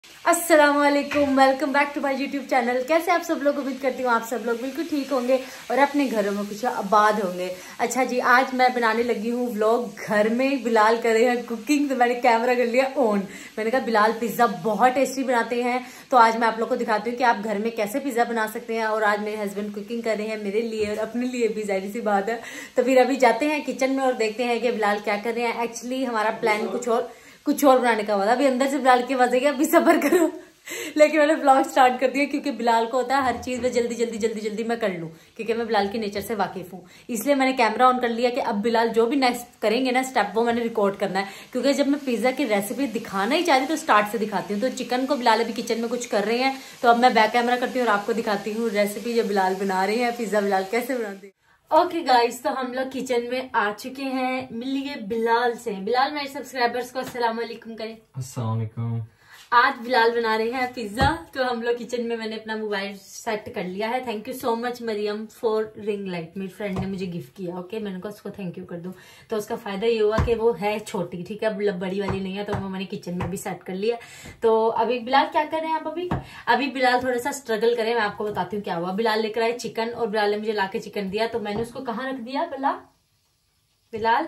अस्सलामुअलैकुम, welcome back to my YouTube channel. कैसे आप सब लोग? उम्मीद करती हूँ आप सब लोग बिल्कुल ठीक होंगे और अपने घरों में कुछ आबाद होंगे। अच्छा जी, आज मैं बनाने लगी हूँ व्लॉग। घर में बिलाल कर रहे हैं कुकिंग, तो मैंने कैमरा कर लिया ऑन। मैंने कहा बिलाल पिज्जा बहुत टेस्टी बनाते हैं, तो आज मैं आप लोग को दिखाती हूँ कि आप घर में कैसे पिज्जा बना सकते हैं। और आज मेरे हस्बैंड कुकिंग कर रहे हैं मेरे लिए और अपने लिए भी, जाहिर सी बात है। तो फिर अभी जाते हैं किचन में और देखते हैं कि बिलाल क्या कर रहे हैं। एक्चुअली हमारा प्लान कुछ और बनाने का हुआ था। अभी अंदर से बिलाल की आवाज है कि अभी सब्र करो, लेकिन मैंने ब्लॉग स्टार्ट कर दिया क्योंकि बिलाल को होता है हर चीज में जल्दी मैं कर लूं, क्योंकि मैं बिलाल के नेचर से वाकिफ हूँ। इसलिए मैंने कैमरा ऑन कर लिया कि अब बिलाल जो भी नेक्स्ट करेंगे ना स्टेप, वो मैंने रिकॉर्ड करना है। क्योंकि जब मैं पिज्जा की रेसिपी दिखाना ही चाहती तो स्टार्ट से दिखाती हूँ। तो चिकन को बिलाल अभी किचन में कुछ कर रहे हैं, तो अब मैं बैक कैमरा करती हूँ और आपको दिखाती हूँ रेसिपी जो बिलाल बना रहे हैं, पिज्जा बिलाल कैसे बनाते हैं। ओके गाइस, तो हम लोग किचन में आ चुके हैं। मिलिए बिलाल से। बिलाल मेरे सब्सक्राइबर्स को अस्सलाम वालेकुम करें। अस्सलाम वालेकुम। आज बिलाल बना रहे हैं पिज्जा। तो हम लोग किचन में, मैंने अपना मोबाइल सेट कर लिया है। Thank you so much Maryam for ring light, मेरी फ्रेंड ने मुझे गिफ्ट किया। ओके, मैंने कहा उसको थैंक यू कर दूं। तो उसका फायदा ये हुआ कि वो है छोटी, ठीक है, बड़ी वाली नहीं है, तो वो मैंने किचन में भी सेट कर लिया। तो अभी बिलाल क्या कर रहे हैं आप? अभी बिलाल थोड़ा सा स्ट्रगल करें, मैं आपको बताती हूँ क्या हुआ। बिलाल लेकर आए चिकन और बिलाल ने मुझे लाके चिकन दिया, तो मैंने उसको कहाँ रख दिया बिलाल?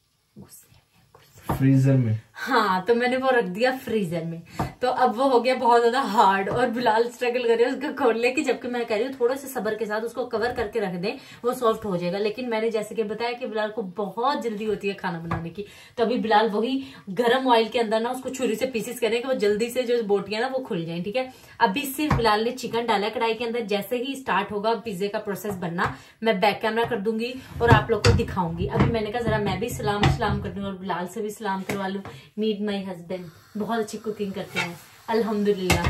फ्रीजर में। हाँ, तो मैंने वो रख दिया फ्रीजर में। तो अब वो हो गया बहुत ज्यादा हार्ड और बिलाल स्ट्रगल कर रहे हैं उसको खोलने की, जबकि मैं कह रही हूँ थोड़े से सब्र के साथ उसको कवर करके रख दें, वो सॉफ्ट हो जाएगा। लेकिन मैंने जैसे कि बताया कि बिलाल को बहुत जल्दी होती है खाना बनाने की, तो अभी बिलाल वही गर्म ऑयल के अंदर ना उसको छुरी से पीसेस करें कि वो जल्दी से जो बोटियां ना वो खुल जाए, ठीक है। अभी सिर्फ बिलाल ने चिकन डाला कढ़ाई के अंदर। जैसे ही स्टार्ट होगा पिज्जे का प्रोसेस बनना, मैं बैक कैमरा कर दूंगी और आप लोग को दिखाऊंगी। अभी मैंने कहा जरा मैं भी सलाम कर दूं और बिलाल से भी सलाम करवा लूं। मीट माई हस्बैंड बहुत अच्छी कुकिंग करते हैं अल्हम्दुलिल्लाह।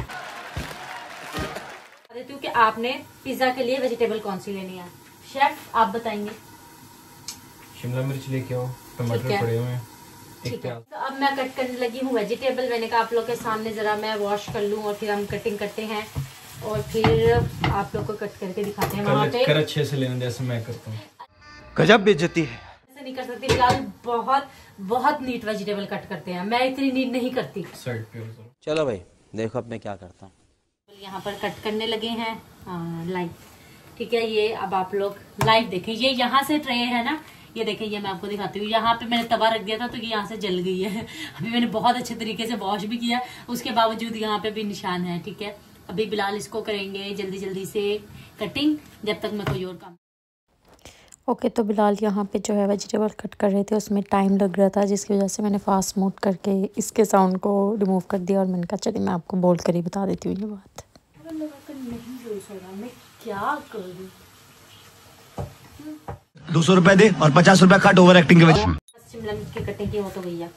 बता देती हूँ कि आपने पिज्जा के लिए वेजिटेबल कौन सी लेनी है। शेफ आप बताएंगे। शिमला मिर्च लेके आओ, टमाटर पड़े हुए हैं, ठीक है। तो अब मैं कट करने लगी हूँ वेजिटेबल। मैंने कहा आप लोग के सामने जरा मैं वॉश कर लूँ और फिर हम कटिंग करते हैं और फिर आप लोग को कट करके दिखाते हैं। वहाँ पे कर अच्छे से लेना जैसे मैं करता हूँ। गजब बेइज्जती है। ऐसे नहीं कर सकती। बिलाल बहुत नीट वेजिटेबल कट करते हैं, मैं इतनी नीट नहीं करती। चलो भाई देखो अब मैं क्या करता हूँ। यहाँ पर कट करने लगे हैं लाइव, ठीक है। ये अब आप लोग लाइव देखें। ये यहाँ से ट्रे है ना, ये देखें, ये मैं आपको दिखाती हूँ। यहाँ पे मैंने तवा रख दिया था तो ये यहाँ से जल गई है। अभी मैंने बहुत अच्छे तरीके से वॉश भी किया, उसके बावजूद यहाँ पे भी निशान है, ठीक है। अभी बिलाल इसको करेंगे जल्दी से कटिंग, जब तक मैं कोई और काम। ओके, तो बिलाल यहाँ पे जो है वेजिटेबल कट कर रहे थे, उसमें टाइम लग रहा था, जिसकी वजह से मैंने फास्ट मूव करके इसके साउंड को रिमूव कर दिया। और मैंने कहा चलिए मैं आपको बोल कर ही बता देती हूँ ये बात। मैं क्या करूँ? 200 रुपए दे और 50 रुपए कट ओवर एक्टिंग के वजह। शिमला मिर्च की कटिंग की हो तो भैया,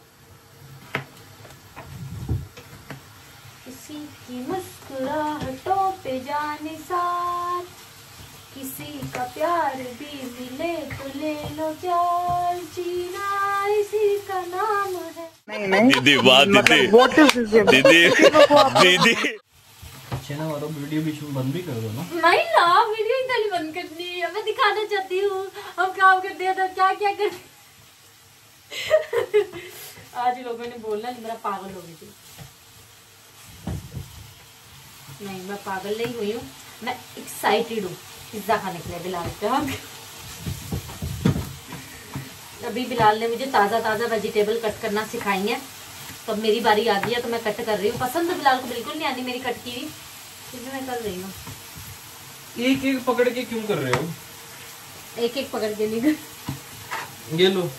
किसी की मुस्कुराहटों पे जाने साथ, किसी का प्यार भी मिले तो ले लो जान, जीना इसी का नाम है। नहीं दीदी, वाह दीदी चैनल वालों वीडियो बीच में बंद भी कर दो ना। नहीं ना, वीडियो नहीं बंद करनी है, मैं दिखाना चाहती हूँ हम काम करते हैं तो क्या करते। आज लोगों ने बोलना मेरा पागल हो गई थी। नहीं, मैं पागल नहीं हुई हूँ, मैं एक्साइटेड हूँ पिज्जा खाने के लिए बिलाल पे। अभी बिलाल ने मुझे ताज़ा वेजिटेबल कट करना सिखाई है, तो मेरी बारी आ गई है तो मैं कट कर रही हूँ। पसंद तो बिलाल को बिल्कुल नहीं आती मेरी कट की, फिर भी मैं कर रही हूँ। एक एक पकड़ के क्यों कर रहे हो? एक एक पकड़ के नहीं कर। ये लो।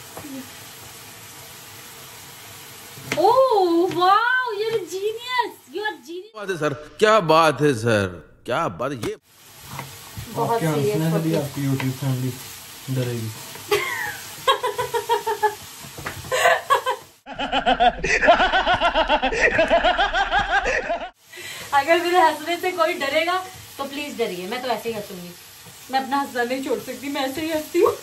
Oh wow, you are genius, you are genius. बात है सर, क्या बात है सर, क्या बात है। ये बहुत सीरियस होती है। आपकी यूट्यूब फैमिली डरेगी। अगर मेरे हंसने से कोई डरेगा तो प्लीज डरिए, मैं तो ऐसे ही हंसूंगी। मैं अपना हंसना नहीं छोड़ सकती, मैं ऐसे ही हंसती हूँ।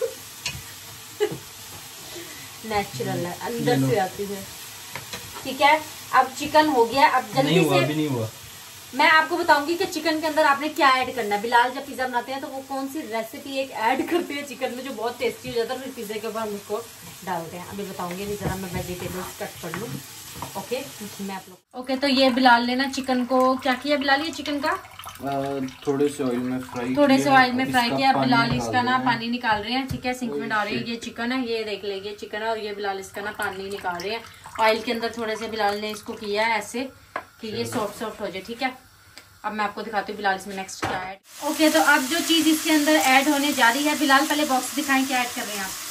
नेचुरल है, अंदर से आती है, ठीक है। अब चिकन हो गया, अब जल्दी से नहीं हुआ। मैं आपको बताऊंगी कि चिकन के अंदर आपने क्या ऐड करना है। बिलाल जब पिज्जा बनाते हैं तो वो कौन सी रेसिपी एक ऐड करते हैं चिकन में जो बहुत टेस्टी हो जाता है, फिर पिज्जे के ऊपर हम उसको डालते हैं। अभी बताऊंगी। नहीं, जरा मैं वेजिटेबल्स कट कर लूँ। ओके मैं आप लोग ओके। तो ये बिलाल ने ना चिकन को क्या किया बिलाल, ये चिकन का थोड़े से ऑयल में फ्राई किया। बिलाल इसका ना पानी निकाल रहे हैं, ठीक है। सिंक में डाल रहे हैं। ये चिकन है, ये देख लीजिए चिकन है, और ये बिलाल इसका ना पानी निकाल रहे हैं ऑयल के अंदर। थोड़े से बिलाल ने इसको किया है ऐसे कि ये सॉफ्ट हो जाए, ठीक है। अब मैं आपको दिखाती हूँ बिलाल इसमें नेक्स्ट क्या ऐड। ओके तो अब जो चीज इसके अंदर ऐड होने जा रही है, बिलाल पहले बॉक्स दिखाएं क्या ऐड कर रहे हैं आप।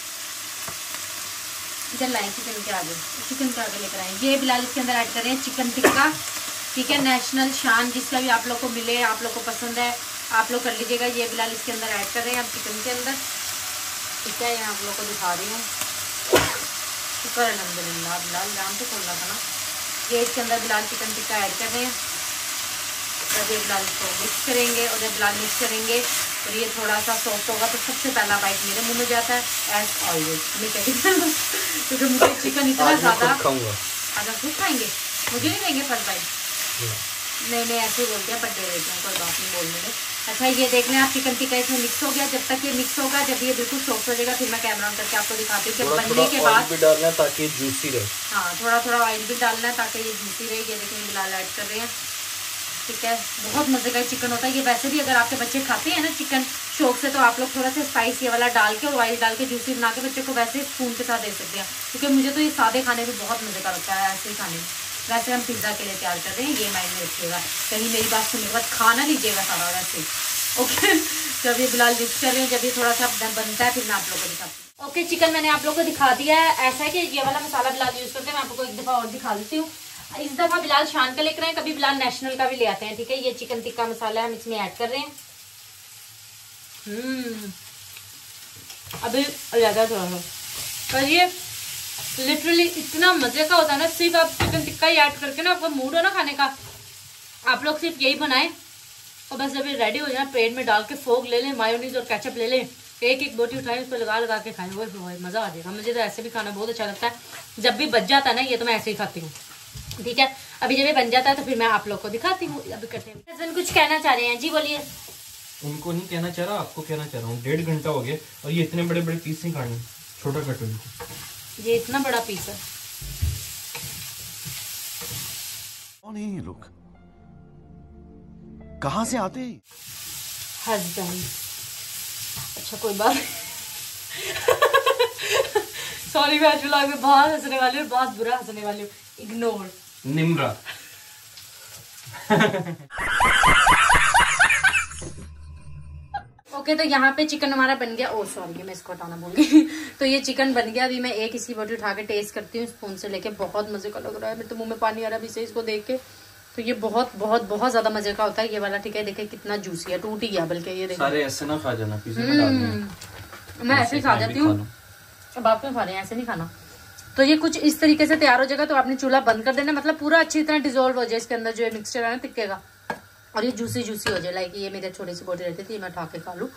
इधर लाएं चिकन के आगे लेकर आए। ये बिलाल इसके अंदर ऐड कर रहे हैं चिकन टिक्का, ठीक है। नेशनल शान जिसका भी आप लोग को मिले, आप लोग को पसंद है, आप लोग कर लीजिएगा। ये बिलाल इसके अंदर ऐड कर रहे हैं अब चिकन के अंदर, ठीक है। यहाँ आप लोग को दिखा रही हूँ। शुक्र अल्हम्दुलिल्लाह बिलाल नाम तो खोलना था ना। ये इसके अंदर बिलाल चिकन टिक्का ऐड कर रहे हैं। जब ये बिलाल इसको मिक्स करेंगे और जब बिलाल मिक्स करेंगे और ये थोड़ा सा सॉफ्ट होगा तो सबसे पहला बाइट मेरे मुंह में जाता है एज ऑलवेज। मैं कहती हूँ क्योंकि मुझे चिकन इतना ज़्यादा अगर खुद खाएंगे मुझे नहीं देंगे फर्स्ट बाइट। नहीं ऐसे ही बोलते हैं, बट दे देते हैं, कोई बात नहीं बोलने में। अच्छा ये देख लें आप चिकन टिक्का इसमें मिक्स हो गया। जब तक ये मिक्स होगा, जब ये बिल्कुल सॉफ्ट हो जाएगा, फिर मैं कैमरा ऑन करके आपको दिखाती हूँ कि बनने के बाद भी डालना है ताकि जूसी रहे। हाँ थोड़ा ऑयल भी डालना है ताकि ये जूसी रहे। ये देखिए बिलाल ऐड कर रहे हैं, ठीक है। बहुत मजे का चिकन होता है ये। वैसे भी अगर आपके बच्चे खाते हैं ना चिकन शौक से, तो आप लोग थोड़ा सा स्पाइस ये वाला डाल के और ऑयल डाल के जूसी बना के बच्चे को वैसे स्पून के साथ दे सकते हैं, क्योंकि मुझे तो ये सादे खाने में बहुत मजे का लगता है ऐसे ही खाने में। वैसे हम पिज्ज़ा के लिए तैयार कर रहे हैं, ये माइंड में रखिएगा, कहीं मेरी बात सुनने के बाद खा ना लीजिएगा सारा वैसे। ओके जब ये बिलाल मिक्स कर रहे हैं, जब ये थोड़ा सा बनता है फिर मैं आप लोग को दिखाती हूँ। ओके चिकन मैंने आप लोग को दिखा दिया है। ऐसा है कि ये वाला मसाला बिलाल यूज़ करते हैं, मैं आपको एक दफ़ा और दिखा देती हूँ। इस दफा बिलाल शान का लेकर आए, कभी बिलाल नेशनल का भी ले आते हैं, ठीक है। ये चिकन टिक्का मसाला हम इसमें ऐड कर रहे हैं। अभी ज्यादा थोड़ा सा, पर ये लिटरली इतना मजे का होता है ना। सिर्फ आप चिकन टिक्का ही ऐड करके ना, आपका मूड हो ना खाने का, आप लोग सिर्फ यही बनाएं और बस जब ये रेडी हो जाए प्लेट में डाल के फोक ले लें, मायोनीज और केचप ले लें, एक बोटी उठाएं, उस पर लगा के खाएं, वो मजा आ जाएगा। मुझे तो ऐसे भी खाना बहुत अच्छा लगता है। जब भी बच जाता है ना ये, तो मैं ऐसे ही खाती हूँ, ठीक है। अभी जब ये बन जाता है तो फिर मैं आप लोग को दिखाती हूँ। अभी करते हैं कुछ कहना चाह रहे हैं जी, बोलिए। उनको नहीं कहना चाह रहा, आपको कहना चाह रहा हूँ। 1.5 घंटा हो गया और ये इतने बड़े बड़े पीस नहीं खाने, छोटा कट इनको। ये इतना बड़ा पीस है। कौन है ये लोग, कहाँ से आते हैं? हस्बैंड। अच्छा कोई बात सॉरी, मैं आज व्लॉग में बहुत हंसने वाली हूँ, बहुत बुरा हंसने वाली हूँ। इग्नोर निम्रा। ओके तो यहाँ पे चिकन हमारा बन गया। ओ सॉरी मैं इसको हटाना भूल गई। तो ये चिकन बन गया। अभी मैं एक इसी बोटी उठा के टेस्ट करती हूँ स्पून से लेके। बहुत मजे का लग रहा है, मेरे तो मुंह में पानी आ रहा है अभी से इसको देख के। तो ये बहुत बहुत बहुत ज्यादा मजे का होता है ये वाला, ठीक है। देखिए कितना जूसी है, टूट ही गया बल्कि। ये देखिए सारे ऐसे ना खा जाना, पिज़्ज़ा में डालना। मैं ऐसे ही खा जाती हूँ, अब आप क्यों खा रहे हैं, ऐसे नहीं खाना। तो ये कुछ इस तरीके से तैयार हो जाएगा। तो आपने चूल्हा बंद कर देना, मतलब पूरा अच्छी तरह डिजोल्व हो जाए इसके अंदर जो है मिक्सचर है ना टिक्के का, और ये जूसी जूसी हो जाए। लाइक ये मेरे छोटी सी बोटी रहती थी, मैं उठा के खा लूँ।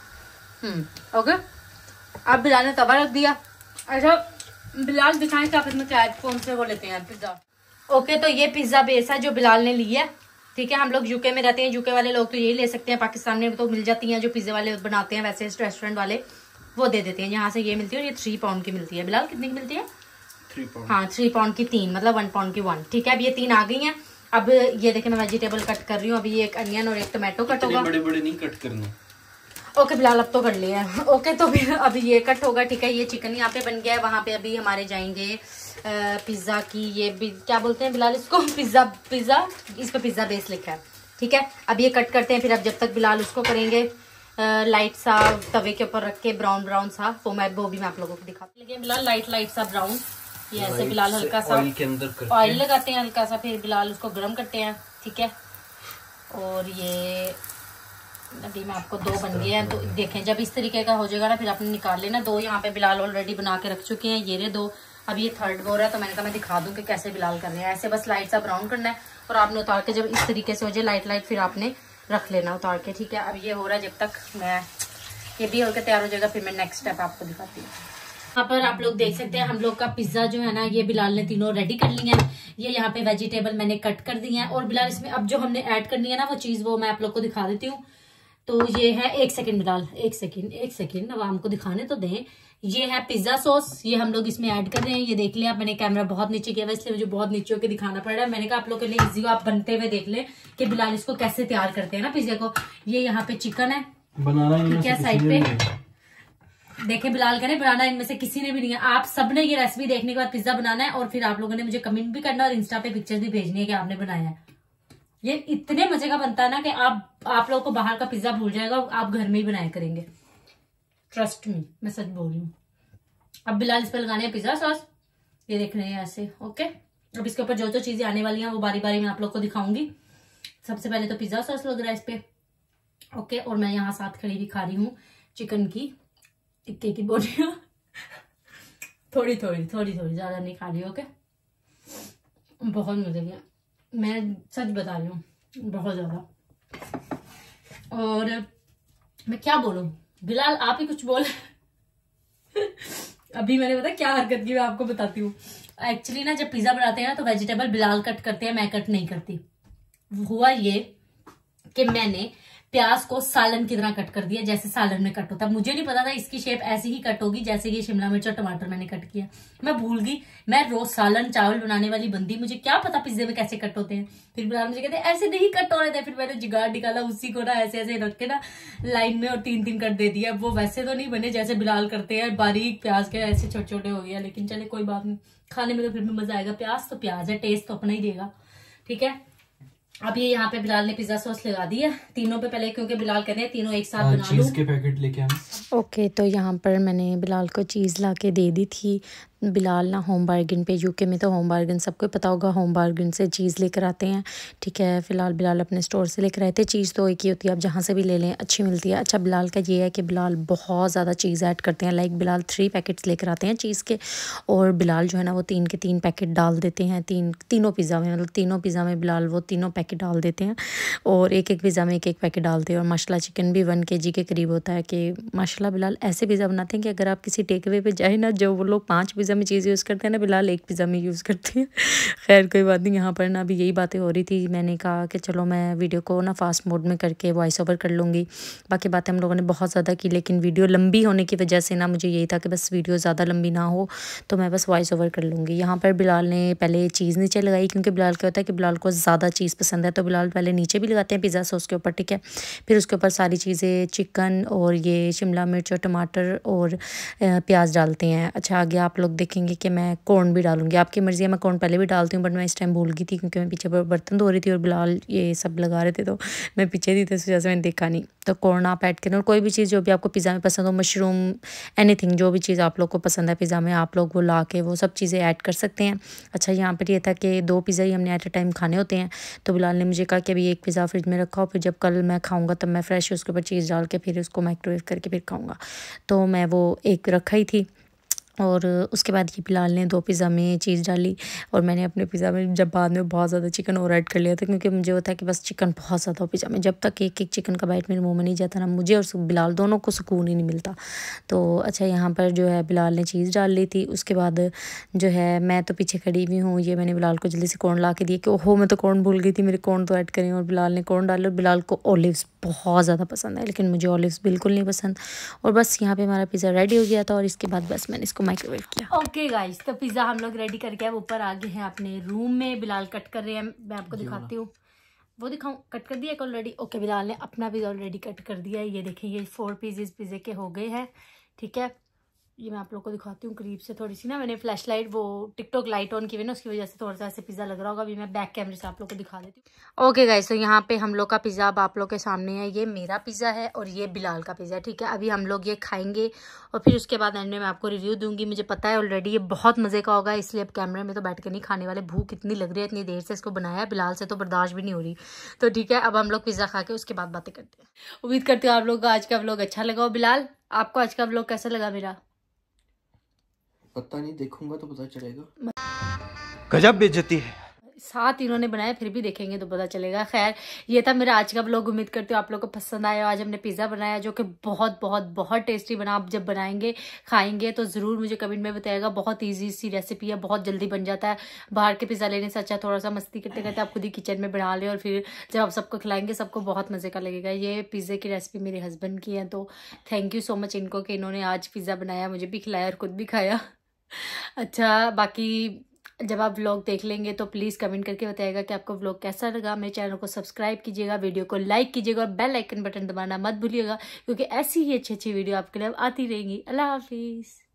ओके अब बिलाल ने तवा रख दिया। अच्छा बिलाल दिखाएं कि आप इसमें क्या कौन से वो लेते हैं पिज्जा। ओके तो ये पिज्जा बेस है जो बिलाल ने लिया, ठीक है। हम लोग यूके में रहते हैं, यूके वाले लोग तो यही ले सकते हैं। पाकिस्तान में तो मिल जाती हैं जो पिज्जे वाले बनाते हैं, वैसे रेस्टोरेंट वाले वो दे देते हैं। यहाँ से ये मिलती है और ये 3 पाउंड की मिलती है। बिलाल कितनी की मिलती है? 3 पाउंड। हाँ 3 पाउंड की 3, मतलब 1 पाउंड की 1, ठीक है। अब ये 3 आ गई हैं। अब ये देखिए मैं वेजिटेबल कट कर रही हूँ। अभी एक अनियन और एक टमाटो कट होगा। बड़े बड़े नहीं कट करने। ओके बिलाल अब तो कर लिया है। ओके तो फिर अभी ये कट होगा, ठीक है। ये चिकन यहाँ पे बन गया है। वहां पे अभी हमारे जाएंगे पिज्जा की, ये क्या बोलते हैं बिलाल इसको, पिज्जा इस पे पिज्जा बेस लिखा है, ठीक है। अब ये कट करते हैं। फिर अब जब तक बिलाल उसको करेंगे लाइट सा तवे के ऊपर रख के ब्राउन ब्राउन सा, वो भी मैं आप लोगों को दिखाती हूँ। बिलाल लाइट सा ब्राउन, ये ऐसे बिलाल हल्का सा ऑयल के अंदर ऑयल लगाते हैं हल्का सा, फिर बिलाल उसको गर्म करते हैं, ठीक है। और ये अभी मैं आपको 2 बन गए हैं। तो देखें जब इस तरीके का हो जाएगा ना फिर आपने निकाल लेना। 2 यहाँ पे बिलाल ऑलरेडी बना के रख चुके हैं, ये रहे 2। अब ये 3rd हो रहा है, तो मैंने कहा मैं दिखा दूं कि कैसे बिलाल कर रहे हैं। ऐसे बस लाइट सा ब्राउन करना है और आपने उतार के जब इस तरीके से हो जाए लाइट फिर आपने रख लेना उतार के, ठीक है। अब ये हो रहा है, जब तक मैं ये भी होकर तैयार हो जाएगा फिर मैं नेक्स्ट स्टेप आपको दिखाती हूँ। यहाँ पर आप लोग देख सकते हैं हम लोग का पिज्जा जो है ना, ये बिलाल ने तीनों रेडी कर लिया है। ये यहाँ पे वेजिटेबल मैंने कट कर दी है और बिलाल इसमें अब जो हमने ऐड करनी है ना वो चीज, वो मैं आप लोग को दिखा देती हूँ। तो ये है 1 सेकंड बिलाल, 1 सेकंड अब हमको दिखाने तो दें। ये है पिज्जा सॉस, ये हम लोग इसमें ऐड कर रहे हैं। ये देख लें आप, मैंने कैमरा बहुत नीचे किया हुआ इसलिए मुझे बहुत नीचे होकर दिखाना पड़ रहा है। मैंने कहा आप लोग के लिए इजी हो, आप बनते हुए देख लें कि बिलाल इसको कैसे तैयार करते हैं ना पिज्जा को। ये यहाँ पे चिकन है बनाना, ठीक है साइड पे देखे बिलाल करे बनाना इनमें से किसी ने भी नहीं है। आप सबने ये रेसिपी देखने के बाद पिज्जा बनाना है और फिर आप लोगों ने मुझे कमेंट भी करना और इंस्टा पे पिक्चर्स भी भेजनी है कि आपने बनाया है। ये इतने मजे का बनता है ना कि आप लोगों को बाहर का पिज्जा भूल जाएगा, आप घर में ही बनाया करेंगे, ट्रस्ट मी, मैं सच बोल रही हूँ। अब बिलाल इस पे लगाने हैं पिज्जा सॉस, ये देख रहे हैं ऐसे। ओके, अब इसके ऊपर जो जो चीजें आने वाली हैं वो बारी बारी में आप लोग को दिखाऊंगी। सबसे पहले तो पिज्जा सॉस लग रहा है इस पे। ओके, और मैं यहाँ साथ खड़ी भी खा रही हूँ चिकन की टिक्के की बोटियां थोड़ी ज्यादा नहीं खा रही। ओके, बहुत मजे की, मैं सच बता रही हूँ, बहुत ज्यादा। और मैं क्या बोलूं, बिलाल आप ही कुछ बोल अभी मैंने पता क्या हरकत की मैं आपको बताती हूँ। एक्चुअली ना जब पिज्जा बनाते हैं ना तो वेजिटेबल बिलाल कट करते हैं, मैं कट नहीं करती। हुआ ये कि मैंने प्याज को सालन की तरह कट कर दिया, जैसे सालन में कट होता है। मुझे नहीं पता था इसकी शेप ऐसी ही कट होगी जैसे कि शिमला मिर्च और टमाटर मैंने कट किया। मैं भूल गई, मैं रोज सालन चावल बनाने वाली बंदी, मुझे क्या पता पिज्जे में कैसे कट होते हैं। फिर बिलाल मुझे कहते ऐसे नहीं कट हो रहे थे, फिर मैंने जुगाड़ निकाला, उसी को ना ऐसे ऐसे रख के ना लाइन में और 3-3 कट दे दिया। वो वैसे तो नहीं बने जैसे बिलाल करते हैं बारीक प्याज के, ऐसे छोटे छोटे हो गया, लेकिन चले कोई बात नहीं, खाने में तो फिर भी मजा आएगा। प्याज तो प्याज है, टेस्ट तो अपना ही देगा। ठीक है, अब ये यहाँ पे बिलाल ने पिज्जा सॉस लगा दी है तीनों पे पहले, क्योंकि बिलाल कह रहे हैं तीनों एक साथ बना लूं। चीज के पैकेट लेके आए। ओके, तो यहाँ पर मैंने बिलाल को चीज़ ला के दे दी थी। बिलाल ना होम बार्गेन पे, यूके में तो होम बार्गेन सबको पता होगा, होम बार्गेन से चीज़ लेकर आते हैं। ठीक है, फ़िलहाल बिलाल अपने स्टोर से लेकर आए थे। चीज़ तो एक ही होती है, आप जहाँ से भी ले लें अच्छी मिलती है। अच्छा, बिलाल का ये है कि बिलाल बहुत ज़्यादा चीज़ ऐड करते हैं। लाइक बिलाल 3 पैकेट्स लेकर आते हैं चीज़ के, और बिलाल जो है ना वो 3 के 3 पैकेट डाल देते हैं। तीनों पिज़्ज़ा में, मतलब तीनों पिज़्ज़ा में बिलाल वो तीनों पैकेट डाल देते हैं, और एक पिज़्ज़ा में एक पैकेट डालते हैं। और माशाल्लाह चिकन भी 1 kg के करीब होता है। कि माशाल्लाह बिलाल ऐसे पिज़्ज़ा बनाते हैं कि अगर आप किसी टेक अवे पे जाए ना, जो वो लोग 5 पिज़्ज़ा में चीज़ यूज़ करते हैं ना, बिलाल 1 पिज़्ज़ा में यूज़ करते हैं। खैर कोई बात नहीं, यहाँ पर ना अभी यही बातें हो रही थी। मैंने कहा कि चलो मैं वीडियो को ना फास्ट मोड में करके वॉइस ओवर कर लूँगी। बाकी बातें हम लोगों ने बहुत ज़्यादा की, लेकिन वीडियो लंबी होने की वजह से ना मुझे यही था कि बस वीडियो ज़्यादा लंबी ना हो, तो मैं बस वॉइस ओवर कर लूँगी। यहाँ पर बिलाल ने पहले चीज़ नीचे लगाई, क्योंकि बिलाल क्या होता है कि बिलाल को ज़्यादा चीज़ पसंद है, तो बिलाल पहले नीचे भी लगाते हैं पिज़्ज़ा सॉस के ऊपर। ठीक है, फिर उसके ऊपर सारी चीज़ें, चिकन और ये शिमला मिर्च और टमाटर और प्याज डालते हैं। अच्छा, आगे आप लोग देखेंगे कि मैं कॉर्न भी डालूंगी, आपकी मर्ज़ी है। मैं कॉर्न पहले भी डालती हूँ, बट मैं इस टाइम भूल गई थी क्योंकि मैं पीछे बर्तन धो रही थी और बिलाल ये सब लगा रहे थे, तो मैं पीछे थी, तो इस वजह से मैंने देखा नहीं। तो कॉर्न आप ऐड करें, और कोई भी चीज़ जो भी आपको पिज़्ज़ा में पसंद हो, मशरूम, एनीथिंग, जो भी चीज़ आप लोग को पसंद है पिज़्ज़ा में, आप लोग वो ला के वो सब चीज़ें ऐड कर सकते हैं। अच्छा, यहाँ पर ये था कि 2 पिज़्ज़ा ही हमने एट अ टाइम खाने होते हैं, तो बिलाल ने मुझे कहा कि अभी 1 पिज़्ज़ा फ्रिज में रखा हो, फिर जब कल मैं खाऊँगा तब मैं फ्रेश उसके ऊपर चीज़ डाल के फिर उसको माइक्रोवेव करके फिर खाऊँगा। तो मैं वो 1 रखा ही थी, और उसके बाद ये बिलाल ने 2 पिज़्ज़ा में चीज़ डाली, और मैंने अपने पिज़्ज़ा में जब बाद में बहुत ज़्यादा चिकन और ऐड कर लिया था, क्योंकि मुझे होता है कि बस चिकन बहुत ज़्यादा हो पिज़्ज़ा में। जब तक एक चिकन का बाइट मेरे मुंह में नहीं जाता ना, मुझे और बिलाल दोनों को सुकून ही नहीं मिलता। तो अच्छा, यहाँ पर जो है बिलाल ने चीज़ डाल ली थी। उसके बाद जो है मैं तो पीछे खड़ी हुई हूँ, ये मैंने बिलाल को जल्दी से कॉर्न ला के दिए कि ओहो मैं तो कॉर्न भूल गई थी, मेरे कॉर्न तो ऐड करें, और बिलाल ने कॉर्न डाले। और बिलाल को ऑलिव्स बहुत ज़्यादा पसंद है, लेकिन मुझे ऑलिव्स बिल्कुल नहीं पसंद। और बस यहाँ पे हमारा पिज़्ज़ा रेडी हो गया था, और इसके बाद बस मैंने इसको माइक्रोवेव किया। ओके गाइस, तो पिज्जा हम लोग रेडी करके अब ऊपर आ गए हैं अपने रूम में। बिलाल कट कर रहे हैं, मैं आपको दिखाती हूँ, वो दिखाऊं, कट कर दिया ऑलरेडी। ओके, बिलाल ने अपना पिज्जा ऑलरेडी कट कर दिया है। ये देखिए, ये 4 पीसेस पिज्जे के हो गए हैं। ठीक है, ये मैं आप लोग को दिखाती हूँ करीब से। थोड़ी सी ना मैंने फ्लैश लाइट, वो टिकटॉक लाइट ऑन की हुई ना, उसकी वजह से थोड़ा सा ऐसे पिज्जा लग रहा होगा। अभी मैं बैक कैमरे से आप लोग को दिखा देती हूँ। ओके गाइस, तो यहाँ पे हम लोग का पिज्जा अब आप लोग के सामने है। ये मेरा पिज्जा है और ये बिलाल का पिज्जा है। ठीक है, अभी हम लोग ये खाएंगे और फिर उसके बाद एंड में मैं आपको रिव्यू दूंगी। मुझे पता है ऑलरेडी ये बहुत मजे का होगा, इसलिए अब कैमरे में तो बैठ के नहीं खाने वाले। भूख इतनी लग रही है, इतनी देर से इसको बनाया है, बिलाल से तो बर्दाश्त भी नहीं हो रही। तो ठीक है, अब हम लोग पिज्जा खा के उसके बाद बातें करते हैं। उम्मीद करती हूँ आप लोग को आज का व्लॉग अच्छा लगा हो। बिलाल, आपको आज का व्लॉग कैसा लगा मेरा? पता नहीं, देखूंगा तो पता चलेगा। गजब बेइज्जती है। साथ इन्होंने बनाया, फिर भी देखेंगे तो पता चलेगा। खैर, ये था मेरा आज का व्लॉग। उम्मीद करती हूँ आप लोगों को पसंद आया। आज हमने पिज़्ज़ा बनाया जो कि बहुत बहुत बहुत टेस्टी बना। आप जब बनाएंगे खाएंगे तो ज़रूर मुझे कमेंट में बताइएगा। बहुत ईजी सी रेसिपी है, बहुत जल्दी बन जाता है। बाहर के पिज़्ज़ा लेने से अच्छा थोड़ा सा मस्ती करते करते आप खुद ही किचन में बना लें, और फिर जब आप सबको खिलाएंगे सबको बहुत मज़े का लगेगा। ये पिज़्ज़े की रेसिपी मेरे हस्बैंड की है, तो थैंक यू सो मच इनको कि इन्होंने आज पिज़्ज़ा बनाया, मुझे भी खिलाया और खुद भी खाया। अच्छा, बाकी जब आप व्लॉग देख लेंगे तो प्लीज़ कमेंट करके बताइएगा कि आपको व्लॉग कैसा लगा। मेरे चैनल को सब्सक्राइब कीजिएगा, वीडियो को लाइक कीजिएगा और बेल आइकन बटन दबाना मत भूलिएगा, क्योंकि ऐसी ही अच्छी अच्छी वीडियो आपके लिए आती रहेंगी। अल्लाह हाफिज़।